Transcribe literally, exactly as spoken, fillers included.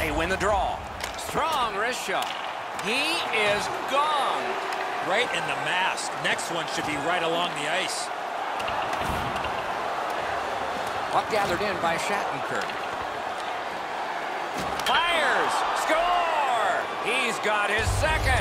They win the draw. Strong wrist shot. He is gone. Right in the mask. Next one should be right along the ice. Puck gathered in by Shattenkirk. Fires! Score! He's got his second.